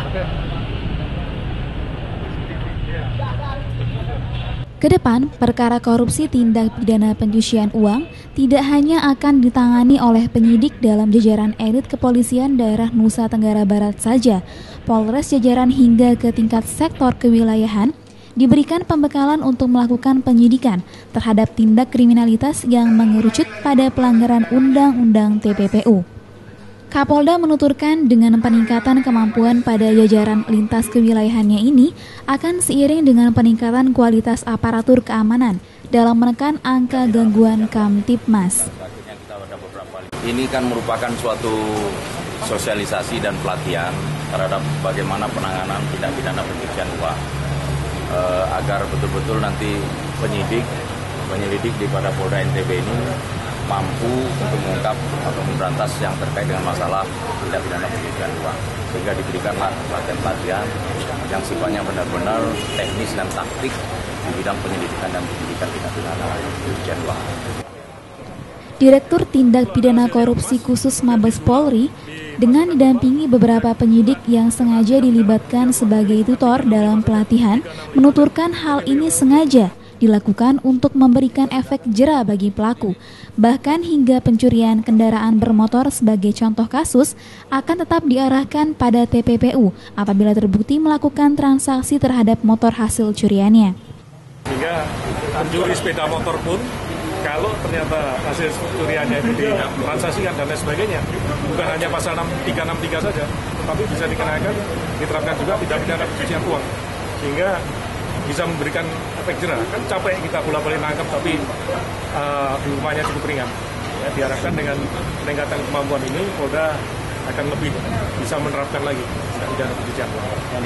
Kedepan, perkara korupsi tindak pidana pencucian uang tidak hanya akan ditangani oleh penyidik dalam jajaran elit kepolisian daerah Nusa Tenggara Barat saja. Polres jajaran hingga ke tingkat sektor kewilayahan diberikan pembekalan untuk melakukan penyidikan terhadap tindak kriminalitas yang mengerucut pada pelanggaran Undang-Undang TPPU. Kapolda menuturkan dengan peningkatan kemampuan pada jajaran lintas kewilayahannya ini akan seiring dengan peningkatan kualitas aparatur keamanan dalam menekan angka gangguan Kamtibmas. Ini kan merupakan suatu sosialisasi dan pelatihan terhadap bagaimana penanganan tindak pidana pencucian uang agar betul-betul nanti penyelidik di pada Polda NTB ini mampu untuk mengungkap atau memberantas yang terkait dengan masalah tindak pidana pencucian uang, sehingga diberikanlah pelatihan-pelatihan yang sifatnya benar-benar teknis dan taktik di bidang penyelidikan dan penyidikan tindak pidana pencucian uang. Direktur Tindak Pidana Korupsi Khusus Mabes Polri dengan didampingi beberapa penyidik yang sengaja dilibatkan sebagai tutor dalam pelatihan menuturkan hal ini sengaja dilakukan untuk memberikan efek jera bagi pelaku. Bahkan hingga pencurian kendaraan bermotor sebagai contoh kasus akan tetap diarahkan pada TPPU apabila terbukti melakukan transaksi terhadap motor hasil curiannya. Sehingga pencuri sepeda motor pun kalau ternyata hasil curiannya itu ditransaksikan dan lain sebagainya, bukan hanya pasal 363 saja, tetapi bisa dikenakan, diterapkan juga tindak pidana pencucian uang. Sehingga bisa memberikan efek jera. Kan capek kita bola-balik nangkep tapi hukumannya cukup ringan. Ya, diharapkan dengan peningkatan kemampuan ini Polda akan lebih bisa menerapkan lagi tindak pidana pencucian uang.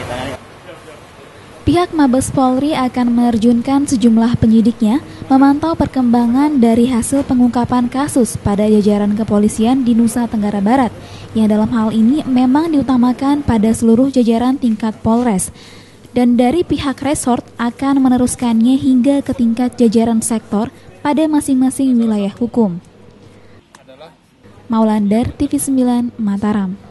Pihak Mabes Polri akan menerjunkan sejumlah penyidiknya memantau perkembangan dari hasil pengungkapan kasus pada jajaran kepolisian di Nusa Tenggara Barat, yang dalam hal ini memang diutamakan pada seluruh jajaran tingkat Polres. Dan dari pihak resort akan meneruskannya hingga ke tingkat jajaran sektor pada masing-masing wilayah hukum. Maulandar, TV9, Mataram.